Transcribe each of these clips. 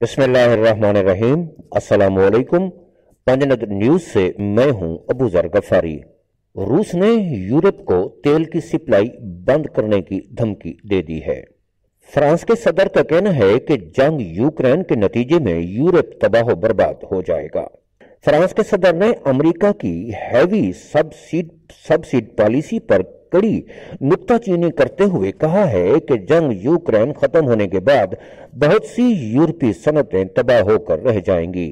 बिस्मिल्लाहिर्रहमानिर्रहीम। अस्सलाम वालेकुम। पंजनगर न्यूज से मैं हूं अबू जर गफारी। रूस ने यूरोप को तेल की सप्लाई बंद करने की धमकी दे दी है। फ्रांस के सदर का कहना है कि जंग यूक्रेन के नतीजे में यूरोप तबाह बर्बाद हो जाएगा। फ्रांस के सदर ने अमेरिका की हैवी सबसिड पॉलिसी पर कड़ी नुक्ताचीनी करते हुए कहा है कि जंग यूक्रेन खत्म होने के बाद बहुत सी यूरोपीय सनतें तबाह होकर रह जाएंगी।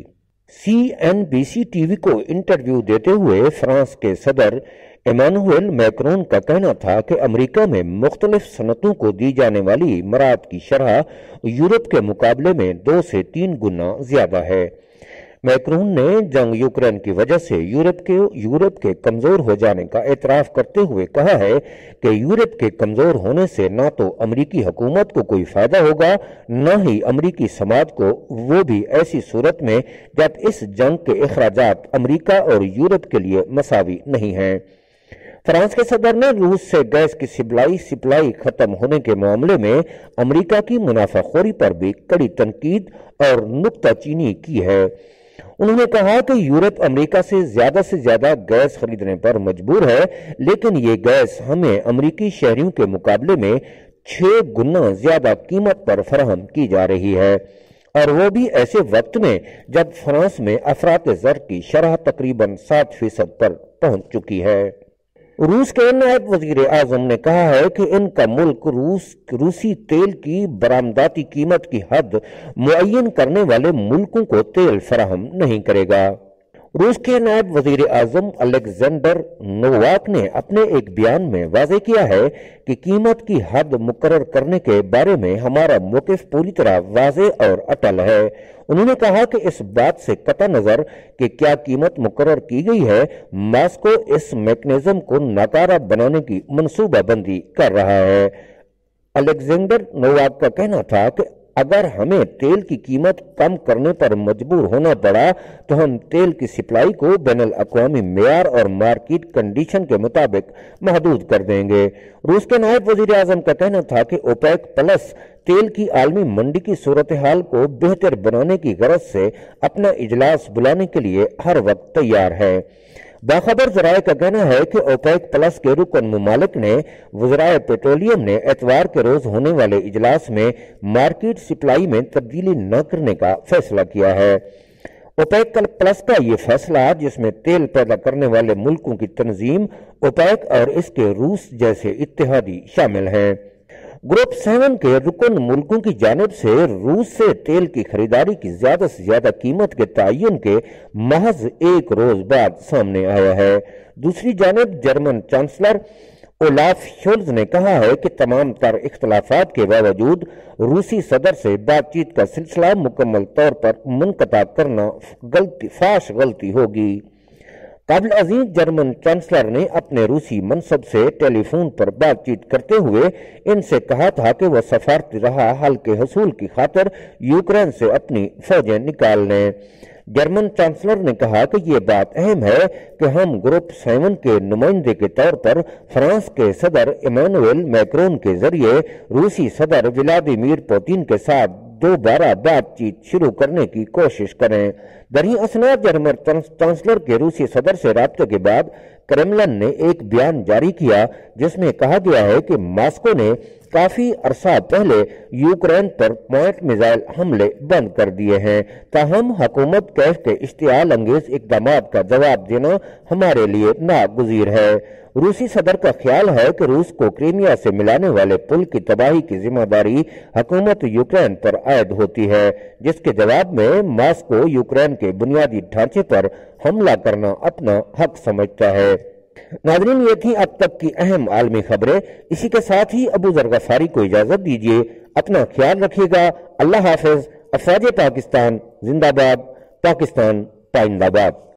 CNBC टीवी को इंटरव्यू देते हुए फ्रांस के सदर इमानुएल मैक्रोन का कहना था कि अमेरिका में मुख्तलिफ सनतों को दी जाने वाली मराद की शरह यूरोप के मुकाबले में 2 से 3 गुना ज्यादा है। मैक्रोन ने जंग यूक्रेन की वजह से यूरोप के कमजोर हो जाने का एतराफ करते हुए कहा है कि यूरोप के कमजोर होने से न तो अमेरिकी हुकूमत को कोई फायदा होगा, न ही अमेरिकी समाज को, वो भी ऐसी सूरत में जब इस जंग के अखराजात अमेरिका और यूरोप के लिए मसावी नहीं हैं। फ्रांस के सदर ने रूस से गैस की सप्लाई खत्म होने के मामले में अमेरिका की मुनाफाखोरी पर भी कड़ी तनकीद और नुक्ताचीनी की है। उन्होंने कहा कि यूरोप अमेरिका से ज्यादा गैस खरीदने पर मजबूर है, लेकिन ये गैस हमें अमेरिकी शहरियों के मुकाबले में 6 गुना ज्यादा कीमत पर फराहम की जा रही है, और वो भी ऐसे वक्त में जब फ्रांस में अफरात-ए-ज़र की शरह तकरीबन 7% पर पहुंच चुकी है। रूस के नायब वजीर आजम ने कहा है कि इनका मुल्क रूसी तेल की बरामदाती कीमत की हद मुअय्यन करने वाले मुल्कों को तेल फराहम नहीं करेगा। रूस के नायब वजीर आजम अलेक्जेंडर नोवाक ने अपने एक बयान में वाज़ेह किया है कि कीमत की हद मुकर्रर करने के बारे में हमारा मौक़िफ़ पूरी तरह वाज़ेह और अटल है। उन्होंने कहा कि इस बात से कता नजर कि क्या कीमत मुकर्रर की गई है, मॉस्को इस मैकेनिज्म को नाकारा बनाने की मनसूबाबंदी कर रहा है। अलेक्जेंडर नोवाक का कहना था कि अगर हमें तेल की कीमत कम करने पर मजबूर होना पड़ा तो हम तेल की सप्लाई को बैनुल अक़वामी मेयार और मार्केट कंडीशन के मुताबिक महदूद कर देंगे। रूस के नायब वज़ीर आज़म का कहना था कि ओपेक प्लस तेल की आलमी मंडी की सूरत हाल को बेहतर बनाने की गरज से अपना इजलास बुलाने के लिए हर वक्त तैयार है। बाखबर जराये का कहना है कि ओपेक प्लस के रुकन ममालिक ने वज़राए पेट्रोलियम ने एतवार के रोज होने वाले इजलास में मार्केट सप्लाई में तब्दीली न करने का फैसला किया है। ओपेक प्लस का ये फैसला, जिसमें तेल पैदा करने वाले मुल्कों की तंजीम ओपेक और इसके रूस जैसे इत्तेहादी शामिल हैं, ग्रुप 7 के रुकन मुल्कों की जानिब से रूस से तेल की खरीदारी की ज्यादा से ज्यादा कीमत के तयन के महज 1 रोज बाद सामने आया है। दूसरी जानिब जर्मन चांसलर ओलाफ शोल्ज ने कहा है कि तमाम तर इख्तलाफात के बावजूद रूसी सदर से बातचीत का सिलसिला मुकम्मल तौर पर मुनक़ता करना फाश गलती होगी। काबिल अज़ीज़ जर्मन चांसलर ने अपने रूसी मनसब से टेलीफोन पर बातचीत करते हुए इनसे कहा था कि वह सफारती रहा हल के हसूल की खातिर यूक्रेन से अपनी फौजें निकाल लें। जर्मन चांसलर ने कहा कि ये बात अहम है कि हम ग्रुप 7 के नुमाइंदे के तौर पर फ्रांस के सदर इमानुएल मैक्रोन के जरिए रूसी सदर व्लादिमीर पुतिन के साथ दोबारा बातचीत शुरू करने की कोशिश करें। दरअसल असना जर्मन चांसलर के रूसी सदर से राब्ते के बाद क्रेमलिन ने एक बयान जारी किया जिसमें कहा गया है कि मॉस्को ने काफी अरसा पहले यूक्रेन पर पॉइंट मिसाइल हमले बंद कर दिए हैं, ताहम हुकूमत कैफ के इश्तियाल अंगेज इकदामात का जवाब देना हमारे लिए नागुज़ीर है। रूसी सदर का ख्याल है कि रूस को क्रीमिया से मिलाने वाले पुल की तबाही की जिम्मेदारी हुकूमत यूक्रेन पर आयद होती है, जिसके जवाब में मॉस्को यूक्रेन के बुनियादी ढांचे पर हमला करना अपना हक समझता है। नाज़रीन, ये थी अब तक की अहम आलमी खबरें। इसी के साथ ही अबू जर गफारी को इजाजत दीजिए। अपना ख्याल रखिएगा। अल्लाह हाफिज। अफवाज पाकिस्तान जिंदाबाद। पाकिस्तान पाइंदाबाद।